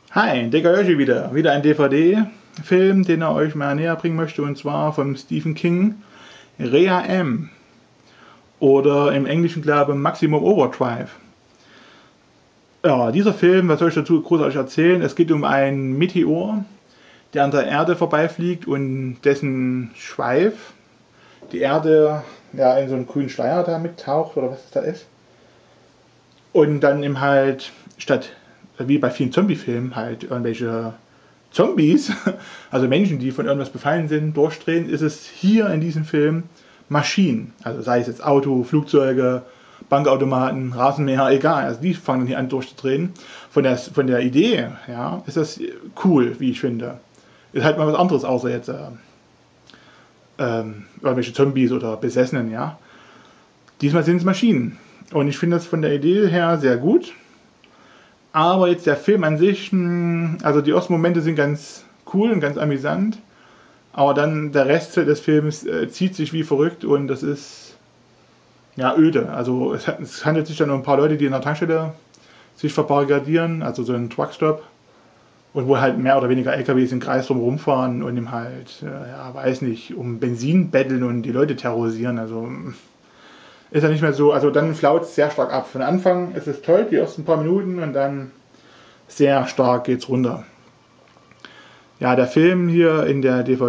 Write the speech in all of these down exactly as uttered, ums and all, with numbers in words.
Hi, Digger Yoshi wieder. Wieder ein D V D-Film, den er euch mal näher bringen möchte, und zwar von Stephen King, Rea M. Oder im Englischen, glaube ich, Maximum Overdrive. Ja, dieser Film, was soll ich dazu großartig erzählen? Es geht um einen Meteor, der an der Erde vorbeifliegt und dessen Schweif die Erde ja in so einen grünen Schleier da mittaucht oder was es da ist. Und dann eben halt statt, wie bei vielen Zombie-Filmen, halt irgendwelche Zombies, also Menschen, die von irgendwas befallen sind, durchdrehen, ist es hier in diesem Film Maschinen. Also sei es jetzt Auto, Flugzeuge, Bankautomaten, Rasenmäher, egal. Also die fangen hier an durchzudrehen. Von der, von der Idee, ja, ist das cool, wie ich finde. Ist halt mal was anderes, außer jetzt äh, ähm, irgendwelche Zombies oder Besessenen, ja. Diesmal sind es Maschinen. Und ich finde das von der Idee her sehr gut. Aber jetzt der Film an sich, also die ersten Momente sind ganz cool und ganz amüsant. Aber dann der Rest des Films äh, zieht sich wie verrückt und das ist ja öde. Also es, hat, es handelt sich dann um ein paar Leute, die in der Tankstelle sich verbarrikadieren, also so ein Truckstop. Und wo halt mehr oder weniger L K Ws im Kreis drum rumfahren und ihm halt, äh, ja, weiß nicht, um Benzin betteln und die Leute terrorisieren. Also ist ja nicht mehr so, also dann flaut es sehr stark ab. Von Anfang ist es toll, die ersten paar Minuten, und dann sehr stark geht's runter. Ja, der Film hier in der D V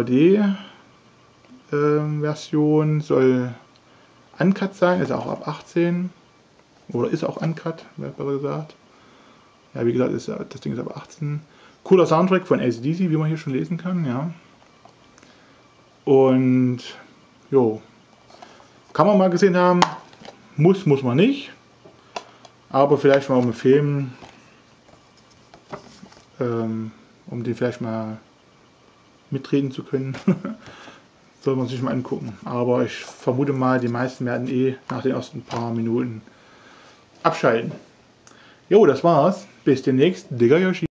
D-Version soll uncut sein, ist auch ab achtzehn. Oder ist auch uncut, wird besser gesagt. Ja, wie gesagt, ist, das Ding ist ab achtzehn. Cooler Soundtrack von A C D C, wie man hier schon lesen kann, ja. Und, jo, kann man mal gesehen haben, muss, muss man nicht. Aber vielleicht mal um einen Film, ähm, um den vielleicht mal mitreden zu können, soll man sich mal angucken. Aber ich vermute mal, die meisten werden eh nach den ersten paar Minuten abschalten. Jo, das war's. Bis demnächst. Digger Yoshi.